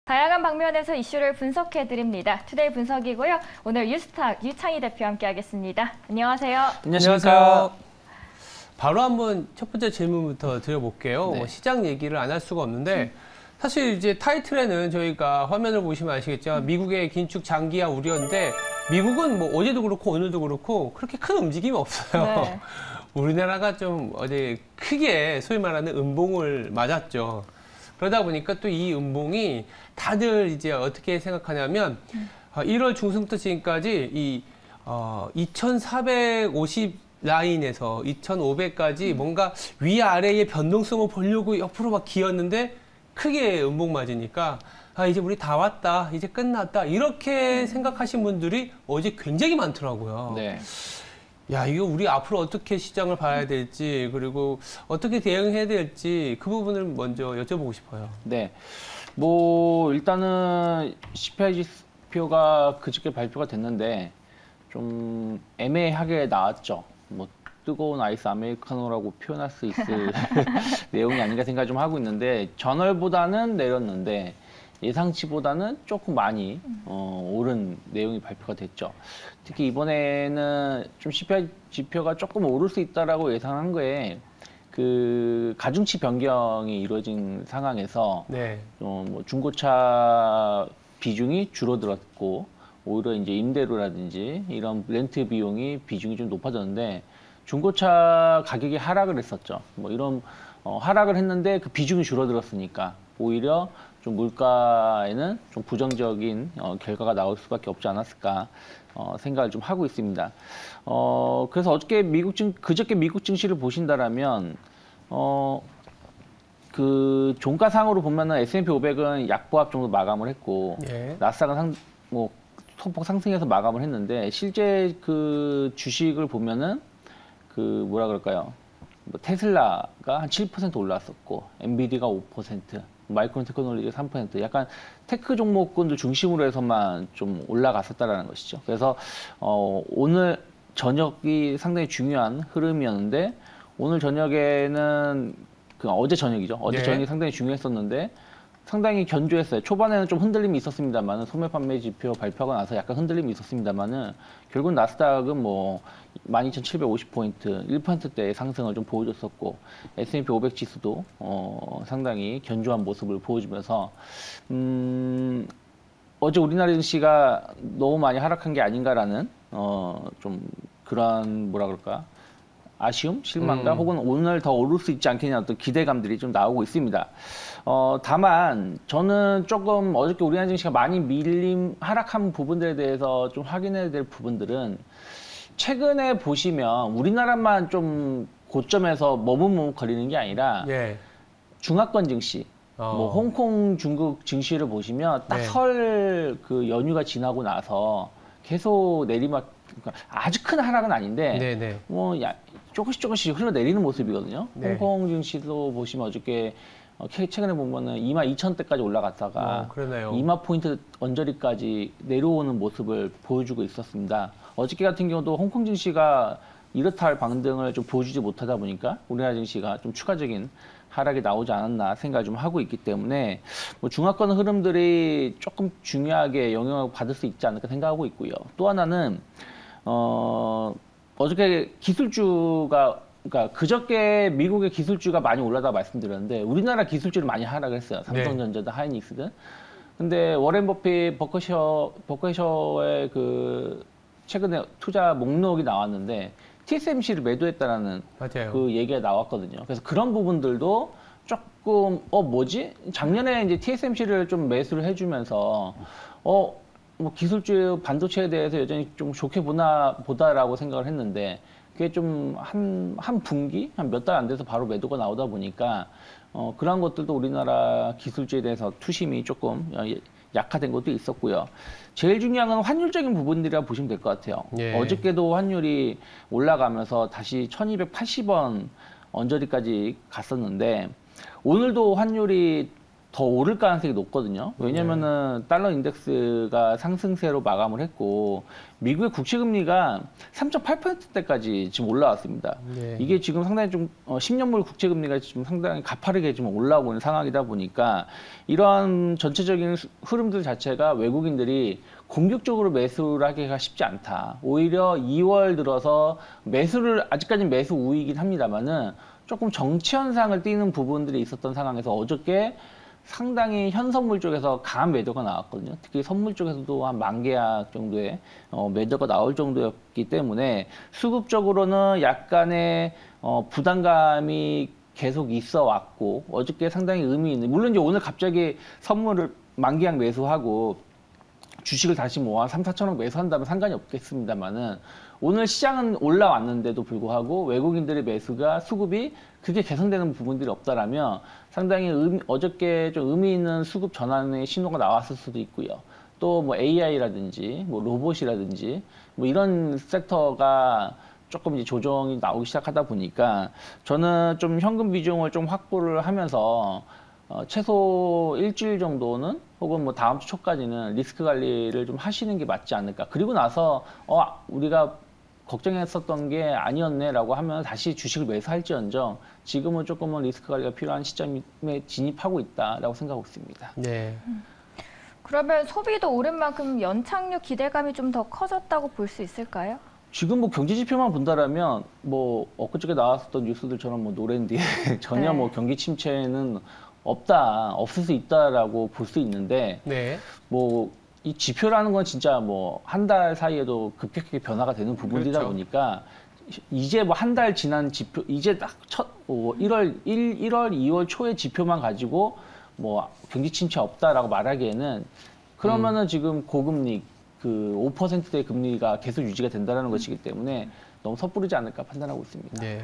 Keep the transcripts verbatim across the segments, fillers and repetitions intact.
다양한 방면에서 이슈를 분석해드립니다. 투데이 분석이고요. 오늘 유스탁 유창희 대표 함께하겠습니다. 안녕하세요. 안녕하세요. 바로 한번 첫 번째 질문부터 드려볼게요. 네. 뭐 시장 얘기를 안 할 수가 없는데 사실 이제 타이틀에는 저희가 화면을 보시면 아시겠지만 미국의 긴축 장기화 우려인데 미국은 뭐 어제도 그렇고 오늘도 그렇고 그렇게 큰 움직임이 없어요. 네. 우리나라가 좀 어제 크게 소위 말하는 음봉을 맞았죠. 그러다 보니까 또 이 음봉이 다들 이제 어떻게 생각하냐면 음. 일월 중순부터 지금까지 이 어, 이천사백오십 라인에서 이천오백까지 음. 뭔가 위아래의 변동성을 보려고 옆으로 막 기었는데 크게 음봉 맞으니까 아 이제 우리 다 왔다, 이제 끝났다 이렇게 음. 생각하신 분들이 어제 굉장히 많더라고요. 네. 야, 이거 우리 앞으로 어떻게 시장을 봐야 될지, 그리고 어떻게 대응해야 될지 그 부분을 먼저 여쭤보고 싶어요. 네. 뭐, 일단은 씨피아이 지표가 그저께 발표가 됐는데 좀 애매하게 나왔죠. 뭐, 뜨거운 아이스 아메리카노라고 표현할 수 있을 내용이 아닌가 생각 좀 하고 있는데, 전월보다는 내렸는데, 예상치보다는 조금 많이 어, 오른 내용이 발표가 됐죠. 특히 이번에는 좀 씨피아이 지표가 조금 오를 수 있다라고 예상한 거에 그 가중치 변경이 이루어진 상황에서 네. 어, 뭐 중고차 비중이 줄어들었고 오히려 이제 임대료라든지 이런 렌트 비용이 비중이 좀 높아졌는데 중고차 가격이 하락을 했었죠. 뭐 이런 어, 하락을 했는데 그 비중이 줄어들었으니까 오히려 좀 물가에는 좀 부정적인 어, 결과가 나올 수밖에 없지 않았을까 어, 생각을 좀 하고 있습니다. 어, 그래서 어저께 미국 증 그저께 미국 증시를 보신다라면 어, 그 종가상으로 보면은 에스 앤 피 오백은 약보합 정도 마감을 했고 예. 나스닥은 상, 뭐 소폭 상승해서 마감을 했는데 실제 그 주식을 보면은 그 뭐라 그럴까요? 뭐 테슬라가 한 칠 퍼센트 올랐었고 엔비디가 오 퍼센트, 마이크론 테크놀로지가 삼 퍼센트, 약간 테크 종목군들 중심으로 해서만 좀 올라갔었다라는 것이죠. 그래서 어, 오늘 저녁이 상당히 중요한 흐름이었는데 오늘 저녁에는 그 어제 저녁이죠. 어제 네. 저녁이 상당히 중요했었는데 상당히 견조했어요. 초반에는 좀 흔들림이 있었습니다만은 소매 판매 지표 발표가 나서 약간 흔들림이 있었습니다만은 결국 나스닥은 뭐 만 이천칠백오십 포인트, 일 퍼센트대의 상승을 좀 보여줬었고 에스 앤 피 오백 지수도 어, 상당히 견조한 모습을 보여주면서 음, 어제 우리나라 증시가 너무 많이 하락한 게 아닌가라는 어, 좀 그런 뭐라 그럴까 아쉬움, 실망감, 음. 혹은 오늘 더 오를 수 있지 않겠냐 어떤 기대감들이 좀 나오고 있습니다. 어, 다만 저는 조금 어저께 우리나라 증시가 많이 밀림 하락한 부분들에 대해서 좀 확인해야 될 부분들은 최근에 보시면 우리나라만 좀 고점에서 머뭇머뭇거리는 게 아니라 예. 중화권 증시, 어. 뭐 홍콩, 중국 증시를 보시면 딱 네. 설 그 연휴가 지나고 나서 계속 내리막 그러니까 아주 큰 하락은 아닌데 네네. 뭐 야, 조금씩 조금씩 흘러내리는 모습이거든요. 네. 홍콩 증시도 보시면 어저께 어, 최근에 보면은 이만 이천 대까지 올라갔다가 어, 그러네요. 이만 포인트 언저리까지 내려오는 모습을 보여주고 있었습니다. 어저께 같은 경우도 홍콩 증시가 이렇다 할 방등을 좀 보여주지 못하다 보니까 우리나라 증시가 좀 추가적인 하락이 나오지 않았나 생각을 좀 하고 있기 때문에 뭐 중화권 흐름들이 조금 중요하게 영향을 받을 수 있지 않을까 생각하고 있고요. 또 하나는 어, 어저께 기술주가 그러니까 그저께 미국의 기술주가 많이 올라다 말씀드렸는데 우리나라 기술주를 많이 하락을 했어요. 삼성전자든 하이닉스든. 근데 워렌 버핏 버커셔 버커셔의 그 최근에 투자 목록이 나왔는데 티 에스 엠 씨를 매도했다라는 맞아요. 그 얘기가 나왔거든요. 그래서 그런 부분들도 조금 어 뭐지? 작년에 이제 티 에스 엠 씨를 좀 매수를 해주면서 어 뭐 기술주 반도체에 대해서 여전히 좀 좋게 보나 보다라고 생각을 했는데 그게 좀 한 한 분기 한 몇 달 안 돼서 바로 매도가 나오다 보니까 어 그런 것들도 우리나라 기술주에 대해서 투심이 조금 약화된 것도 있었고요. 제일 중요한 건 환율적인 부분들이라 보시면 될 것 같아요. 예. 어저께도 환율이 올라가면서 다시 천이백팔십 원 언저리까지 갔었는데 오늘도 환율이 더 오를 가능성이 높거든요. 왜냐면은 달러 인덱스가 상승세로 마감을 했고 미국의 국채 금리가 삼 점 팔 퍼센트대까지 지금 올라왔습니다. 네. 이게 지금 상당히 좀 어, 십 년물 국채 금리가 지금 상당히 가파르게 지금 올라오고 있는 상황이다 보니까 이러한 전체적인 흐름들 자체가 외국인들이 공격적으로 매수를 하기가 쉽지 않다. 오히려 이월 들어서 매수를 아직까지는 매수 우위이긴 합니다만은 조금 정치 현상을 띠는 부분들이 있었던 상황에서 어저께 상당히 현선물 쪽에서 강한 매도가 나왔거든요. 특히 선물 쪽에서도 한 만 계약 정도의 어, 매도가 나올 정도였기 때문에 수급적으로는 약간의 어, 부담감이 계속 있어 왔고 어저께 상당히 의미 있는, 물론 이제 오늘 갑자기 선물을 만 계약 매수하고 주식을 다시 뭐 한 삼, 사천억 매수한다면 상관이 없겠습니다만은 오늘 시장은 올라왔는데도 불구하고 외국인들의 매수가 수급이 그게 개선되는 부분들이 없다라면 상당히 의미, 어저께 좀 의미 있는 수급 전환의 신호가 나왔을 수도 있고요. 또 뭐 에이아이라든지 뭐 로봇이라든지 뭐 이런 섹터가 조금 이제 조정이 나오기 시작하다 보니까 저는 좀 현금 비중을 좀 확보를 하면서 어, 최소 일주일 정도는 혹은 뭐 다음 주 초까지는 리스크 관리를 좀 하시는 게 맞지 않을까. 그리고 나서 어 우리가 걱정했었던 게 아니었네라고 하면 다시 주식을 매수할지언정 지금은 조금은 리스크 관리가 필요한 시점에 진입하고 있다라고 생각하고 있습니다. 네. 음. 그러면 소비도 오른 만큼 연착륙 기대감이 좀 더 커졌다고 볼 수 있을까요? 지금 뭐 경제 지표만 본다라면 뭐 엊그저께 나왔었던 뉴스들처럼 뭐 노랜디에 전혀 네. 뭐 경기 침체는 없다, 없을 수 있다라고 볼 수 있는데 네. 뭐 이 지표라는 건 진짜 뭐 한 달 사이에도 급격하게 변화가 되는 부분이다 그렇죠. 보니까 이제 뭐 한 달 지난 지표, 이제 딱 첫 뭐 일월 일, 일월, 이월 초의 지표만 가지고 뭐 경기 침체 없다라고 말하기에는 그러면은 음. 지금 고금리 그 오 퍼센트대 금리가 계속 유지가 된다는 것이기 때문에 너무 섣부르지 않을까 판단하고 있습니다. 네.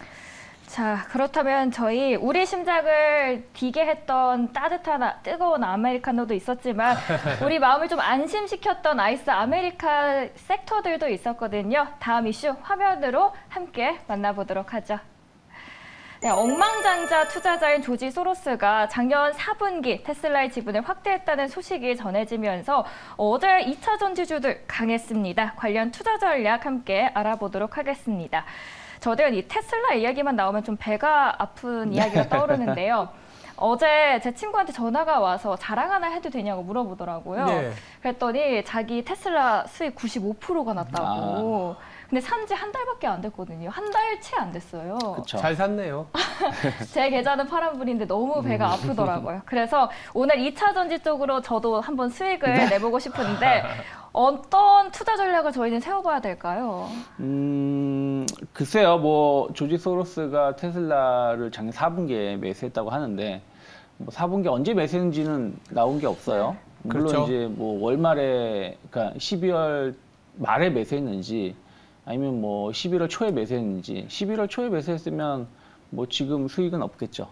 자, 그렇다면 저희 우리 심장을 디게 했던 따뜻한 아, 뜨거운 아메리카노도 있었지만 우리 마음을 좀 안심시켰던 아이스 아메리카 섹터들도 있었거든요. 다음 이슈 화면으로 함께 만나보도록 하죠. 네, 억만장자 투자자인 조지 소로스가 작년 사 분기 테슬라의 지분을 확대했다는 소식이 전해지면서 어제 이 차 전지주들 강했습니다. 관련 투자 전략 함께 알아보도록 하겠습니다. 저들은 이 테슬라 이야기만 나오면 좀 배가 아픈 이야기가 떠오르는데요. 어제 제 친구한테 전화가 와서 자랑 하나 해도 되냐고 물어보더라고요. 네. 그랬더니 자기 테슬라 수익 구십오 퍼센트가 났다고. 아. 근데 산지 한 달밖에 안 됐거든요. 한 달 채 안 됐어요. 그쵸. 잘 샀네요. 제 계좌는 파란불인데 너무 배가 아프더라고요. 그래서 오늘 이 차 전지 쪽으로 저도 한번 수익을 내보고 싶은데 어떤 투자 전략을 저희는 세워봐야 될까요? 음, 글쎄요. 뭐 조지 소로스가 테슬라를 작년 사 분기에 매수했다고 하는데 뭐 사 분기 언제 매수했는지는 나온 게 없어요. 물론 그렇죠. 이제 뭐 월말에 그러니까 십이월 말에 매수했는지 아니면 뭐 십일월 초에 매수했는지 십일월 초에 매수했으면 뭐 지금 수익은 없겠죠.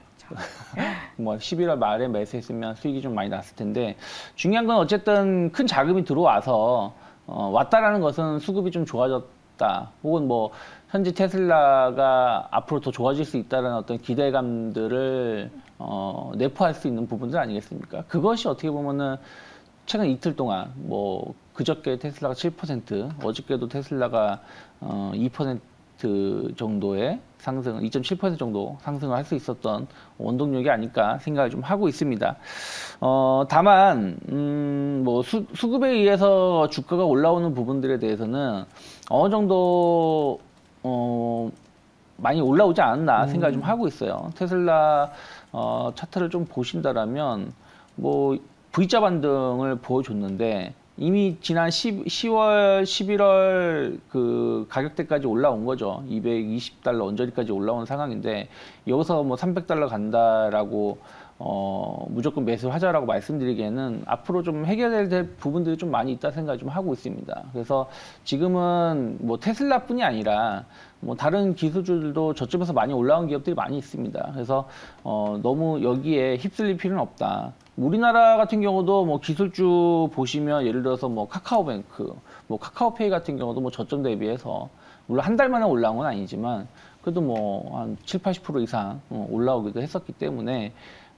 뭐 십일월 말에 매수했으면 수익이 좀 많이 났을 텐데 중요한 건 어쨌든 큰 자금이 들어와서 어, 왔다라는 것은 수급이 좀 좋아졌다 혹은 뭐 현재 테슬라가 앞으로 더 좋아질 수 있다는 어떤 기대감들을 어, 내포할 수 있는 부분들 아니겠습니까? 그것이 어떻게 보면은 최근 이틀 동안 뭐 그저께 테슬라가 칠 퍼센트, 어저께도 테슬라가 어, 이 퍼센트 정도의 상승, 이 점 칠 퍼센트 정도 상승을 할 수 있었던 원동력이 아닐까 생각을 좀 하고 있습니다. 어, 다만 음, 뭐 수, 수급에 의해서 주가가 올라오는 부분들에 대해서는 어느 정도 어, 많이 올라오지 않았나 생각을 좀 하고 있어요. 테슬라 어, 차트를 좀 보신다라면 뭐 V자 반등을 보여줬는데 이미 지난 시월, 십일월 그 가격대까지 올라온 거죠. 이백이십 달러 언저리까지 올라온 상황인데 여기서 뭐 삼백 달러 간다라고 어, 무조건 매수하자라고 말씀드리기에는 앞으로 좀 해결해야 될 부분들이 좀 많이 있다 생각을 좀 하고 있습니다. 그래서 지금은 뭐 테슬라뿐이 아니라 뭐 다른 기술주들도 저점에서 많이 올라온 기업들이 많이 있습니다. 그래서 어, 너무 여기에 휩쓸릴 필요는 없다. 우리나라 같은 경우도 뭐 기술주 보시면 예를 들어서 뭐 카카오뱅크, 뭐 카카오페이 같은 경우도 뭐 저점 대비해서 물론 한 달 만에 올라온 건 아니지만 그래도 뭐 한 칠, 팔십 퍼센트 이상 올라오기도 했었기 때문에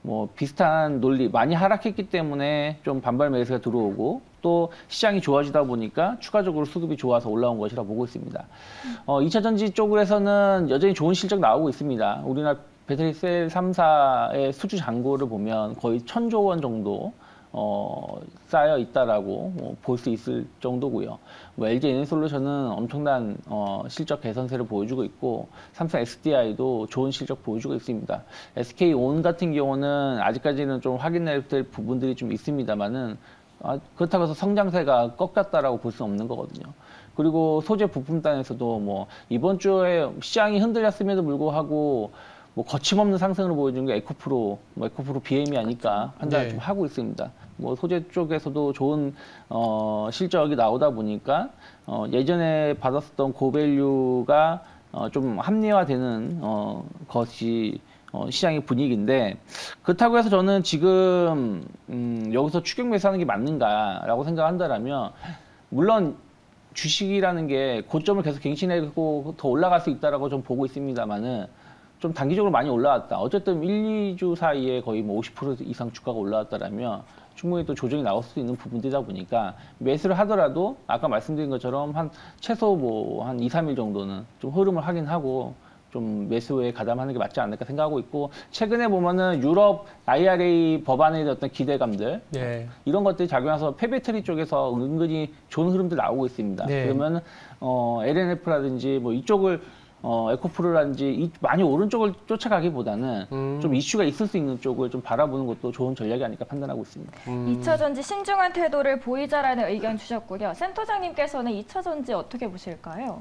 뭐 비슷한 논리 많이 하락했기 때문에 좀 반발 매수가 들어오고 또 시장이 좋아지다 보니까 추가적으로 수급이 좋아서 올라온 것이라 보고 있습니다. 어, 이 차 전지 쪽에서는 여전히 좋은 실적 나오고 있습니다. 우리나라 배터리 셀 삼 사의 수주 잔고를 보면 거의 천조 원 정도 어, 쌓여 있다라고 뭐 볼 수 있을 정도고요. 뭐 엘지 에너지솔루션은 엄청난 어, 실적 개선세를 보여주고 있고 삼성 에스디아이도 좋은 실적 보여주고 있습니다. 에스케이온 같은 경우는 아직까지는 좀 확인해야 될 부분들이 좀 있습니다만은 아, 그렇다고 해서 성장세가 꺾였다라고 볼 수는 없는 거거든요. 그리고 소재 부품 단에서도 뭐 이번 주에 시장이 흔들렸음에도 불구하고 뭐 거침없는 상승을 보여준 게 에코프로, 뭐 에코프로 비엠이 아닐까 판단을 네. 좀 하고 있습니다. 뭐 소재 쪽에서도 좋은 어, 실적이 나오다 보니까 어, 예전에 받았었던 고밸류가 어, 좀 합리화되는 어, 것이 어, 시장의 분위기인데 그렇다고 해서 저는 지금 음, 여기서 추격 매수하는 게 맞는가라고 생각한다라면 물론 주식이라는 게 고점을 계속 갱신하고 더 올라갈 수 있다라고 좀 보고 있습니다만은 좀 단기적으로 많이 올라왔다. 어쨌든 일, 이 주 사이에 거의 뭐 오십 퍼센트 이상 주가가 올라왔다라면 충분히 또 조정이 나올 수 있는 부분들이다 보니까 매수를 하더라도 아까 말씀드린 것처럼 한 최소 뭐 한 이, 삼 일 정도는 좀 흐름을 확인하고 좀 매수에 가담하는 게 맞지 않을까 생각하고 있고 최근에 보면은 유럽 아이알에이 법안에 대한 어떤 기대감들 네. 이런 것들이 작용해서 폐배터리 쪽에서 은근히 좋은 흐름들 나오고 있습니다. 네. 그러면 어, 엘엔에프라든지 뭐 이쪽을 어, 에코프로라든지 이, 많이 오른쪽을 쫓아가기보다는 음. 좀 이슈가 있을 수 있는 쪽을 좀 바라보는 것도 좋은 전략이 아닐까 판단하고 있습니다. 음. 이 차 전지 신중한 태도를 보이자라는 의견 주셨고요. 센터장님께서는 이 차 전지 어떻게 보실까요?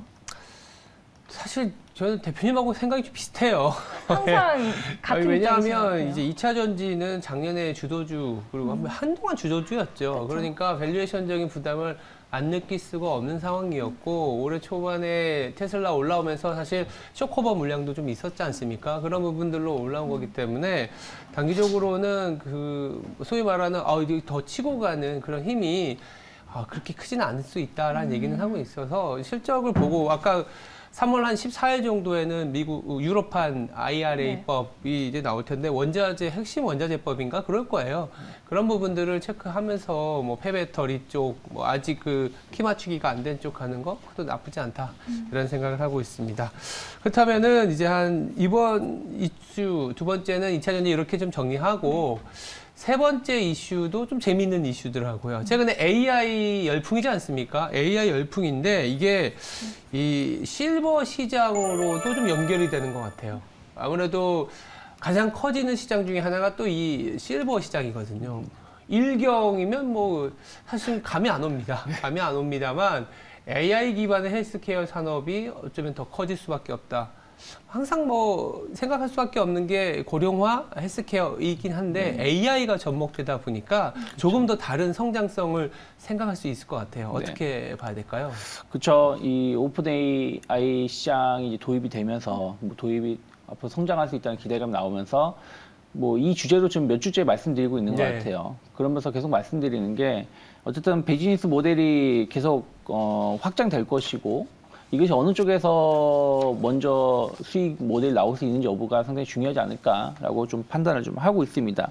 사실 저는 대표님하고 생각이 좀 비슷해요. 항상 같은 아니, 왜냐하면 입장이신 이제 이 차 전지는 작년에 주도주 그리고 음. 한동안 주도주였죠. 그렇죠. 그러니까 밸류에이션적인 부담을 안 느낄 수가 없는 상황이었고 올해 초반에 테슬라 올라오면서 사실 쇼커버 물량도 좀 있었지 않습니까? 그런 부분들로 올라온 거기 때문에 단기적으로는 그 소위 말하는 아 이제 더 치고 가는 그런 힘이 아, 그렇게 크지는 않을 수 있다라는 음. 얘기는 하고 있어서 실적을 보고 아까 삼월 한 십사 일 정도에는 미국 유럽판 아이알에이법이 이제 나올 텐데 원자재 핵심 원자재법인가 그럴 거예요. 그런 부분들을 체크하면서 뭐 폐배터리 쪽, 뭐 아직 그 키 맞추기가 안 된 쪽 하는 거 그것도 나쁘지 않다 이런 생각을 하고 있습니다. 그렇다면은 이제 한 이번 이슈 두 번째는 이 차 전지 이렇게 좀 정리하고. 세 번째 이슈도 좀 재미있는 이슈더라고요. 최근에 에이아이 열풍이지 않습니까? 에이아이 열풍인데 이게 이 실버 시장으로도 좀 연결이 되는 것 같아요. 아무래도 가장 커지는 시장 중에 하나가 또 이 실버 시장이거든요. 일경이면 뭐 사실 감이 안 옵니다. 감이 안 옵니다만 에이아이 기반의 헬스케어 산업이 어쩌면 더 커질 수밖에 없다. 항상 뭐 생각할 수밖에 없는 게 고령화 헬스케어이긴 한데 네. 에이아이가 접목되다 보니까 그렇죠. 조금 더 다른 성장성을 생각할 수 있을 것 같아요. 네. 어떻게 봐야 될까요? 그렇죠. 이 오픈 에이아이 시장이 이제 도입이 되면서 뭐 도입이 앞으로 성장할 수 있다는 기대감이 나오면서 뭐 이 주제로 지금 몇 주째 말씀드리고 있는 것 네. 같아요. 그러면서 계속 말씀드리는 게 어쨌든 비즈니스 모델이 계속 어, 확장될 것이고 이것이 어느 쪽에서 먼저 수익 모델이 나올 수 있는지 여부가 상당히 중요하지 않을까라고 좀 판단을 좀 하고 있습니다.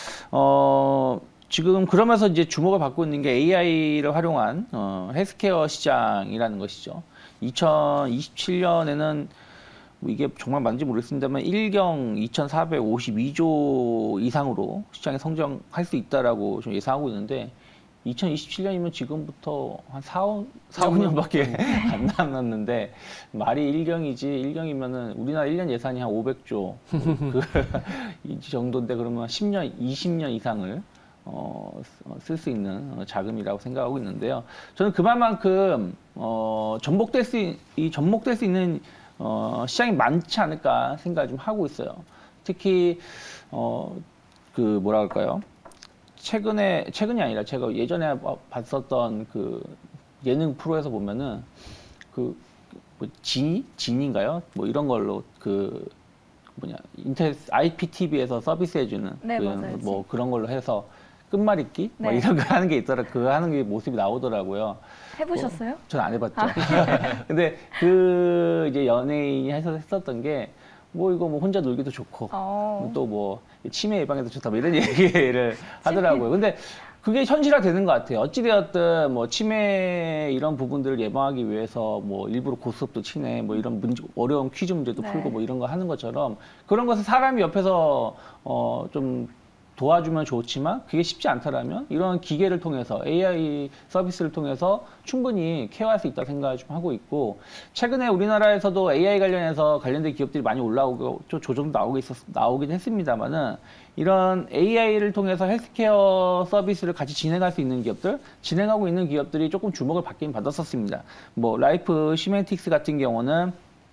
어, 지금 그러면서 이제 주목을 받고 있는 게 에이아이를 활용한 어, 헬스케어 시장이라는 것이죠. 이천이십칠 년에는 뭐 이게 정말 맞는지 모르겠습니다만 일경 이천사백오십이 조 이상으로 시장이 성장할 수 있다라고 좀 예상하고 있는데 이천이십칠 년이면 지금부터 한 사, 오 년밖에 안 남았는데 말이 일경이지 일경이면은 우리나라 일 년 예산이 한 오백 조 그 이 정도인데 그러면 십 년, 이십 년 이상을 어, 쓸 수 있는 자금이라고 생각하고 있는데요. 저는 그만큼 어, 전복될 수, 이 전복될 수 있는 어, 시장이 많지 않을까 생각을 좀 하고 있어요. 특히 어, 그 뭐라 할까요? 최근에 최근이 아니라 제가 예전에 봤었던 그 예능 프로에서 보면은 그 뭐 진이 진인가요? 뭐 이런 걸로 그 뭐냐 인터넷 아이피티비에서 서비스해주는 네, 그 맞아요. 뭐 그런 걸로 해서 끝말잇기 뭐 네. 이런 거 하는 게 있더라. 그거 하는 게 모습이 나오더라고요. 해보셨어요? 뭐, 전 안 해봤죠. 아. 근데 그 이제 연예인이 해서 했었던 게 뭐 이거 뭐 혼자 놀기도 좋고 어. 또 뭐 치매 예방에도 좋다 뭐 이런 얘기를 하더라고요. 근데 그게 현실화되는 것 같아요. 어찌되었든 뭐 치매 이런 부분들을 예방하기 위해서 뭐 일부러 고스톱도 치네, 뭐 이런 문제, 어려운 퀴즈 문제도 네. 풀고 뭐 이런 거 하는 것처럼 그런 것을 사람이 옆에서 어 좀 도와주면 좋지만 그게 쉽지 않다라면 이런 기계를 통해서 에이아이 서비스를 통해서 충분히 케어할 수 있다 생각을 좀 하고 있고, 최근에 우리나라에서도 에이아이 관련해서 관련된 기업들이 많이 올라오고 좀 조정도 나오고 있었 나오긴 했습니다만은 이런 에이아이를 통해서 헬스케어 서비스를 같이 진행할 수 있는 기업들, 진행하고 있는 기업들이 조금 주목을 받긴 받았었습니다. 뭐 라이프 시멘틱스 같은 경우는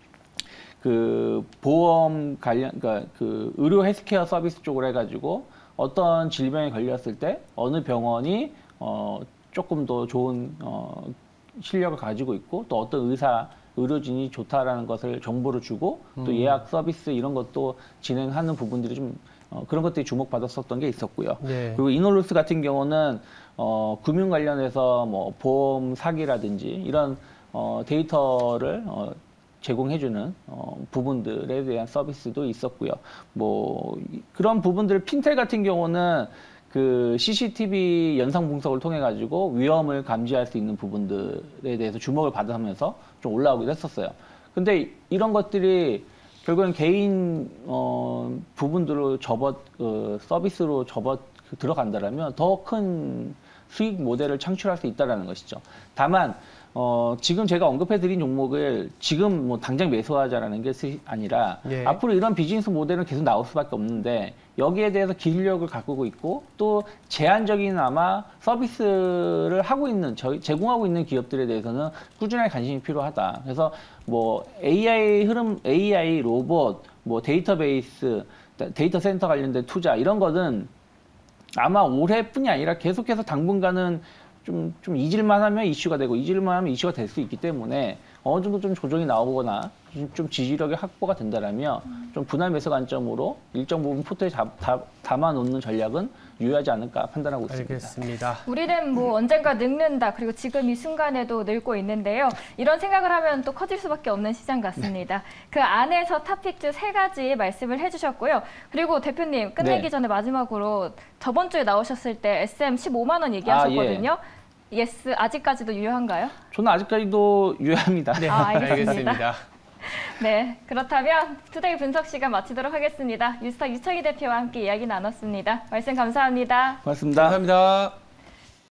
그 보험 관련, 그러니까 그 의료 헬스케어 서비스 쪽으로 해가지고 어떤 질병에 걸렸을 때 어느 병원이 어 조금 더 좋은 어 실력을 가지고 있고 또 어떤 의사 의료진이 좋다라는 것을 정보를 주고 또 음. 예약 서비스 이런 것도 진행하는 부분들이 좀 어, 그런 것들이 주목받았었던 게 있었고요. 네. 그리고 이놀루스 같은 경우는 어, 금융 관련해서 뭐 보험 사기라든지 이런 어, 데이터를 어, 제공해주는 어, 부분들에 대한 서비스도 있었고요. 뭐 그런 부분들 핀텔 같은 경우는 그 씨씨티비 연상 분석을 통해 가지고 위험을 감지할 수 있는 부분들에 대해서 주목을 받으면서 좀 올라오기도 했었어요. 근데 이런 것들이 결국엔 개인 어, 부분들로 접어 어, 서비스로 접어 들어간다라면 더 큰 수익 모델을 창출할 수 있다라는 것이죠. 다만 어, 지금 제가 언급해드린 종목을 지금 뭐 당장 매수하자라는 게 아니라 예. 앞으로 이런 비즈니스 모델은 계속 나올 수밖에 없는데 여기에 대해서 기술력을 가꾸고 있고 또 제한적인 아마 서비스를 하고 있는 저희 제공하고 있는 기업들에 대해서는 꾸준하게 관심이 필요하다. 그래서 뭐 에이아이 흐름, 에이아이 로봇, 뭐 데이터베이스, 데이터 센터 관련된 투자 이런 거는 아마 올해뿐이 아니라 계속해서 당분간은 좀, 좀 잊을만 하면 이슈가 되고 잊을만 하면 이슈가 될 수 있기 때문에 어느 정도 좀 조정이 나오거나 좀 지지력이 확보가 된다라면 좀 분할 매수 관점으로 일정 부분 포트에 다, 다, 담아놓는 전략은 유효하지 않을까 판단하고 있습니다. 알겠습니다. 우리는 뭐 언젠가 늙는다. 그리고 지금 이 순간에도 늙고 있는데요. 이런 생각을 하면 또 커질 수밖에 없는 시장 같습니다. 그 안에서 탑픽주 세 가지 말씀을 해주셨고요. 그리고 대표님 끝내기 네. 전에 마지막으로 저번 주에 나오셨을 때 에스엠 십오만 원 얘기하셨거든요. 아, 예. 예스 아직까지도 유효한가요? 저는 아직까지도 유효합니다. 네, 아, 알겠습니다. 알겠습니다. 네, 그렇다면 투데이 분석 시간 마치도록 하겠습니다. 유스타 유창희 대표와 함께 이야기 나눴습니다. 말씀 감사합니다. 고맙습니다. 감사합니다.